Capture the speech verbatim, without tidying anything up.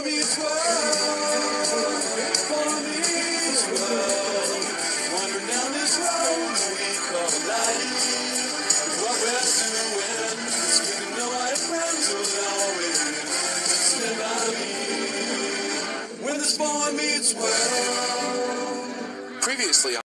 meets world. Boy meets world. Wandering down this road we call life. What we're doing is getting to know our friends will always slip out of me. When this boy meets world. Previously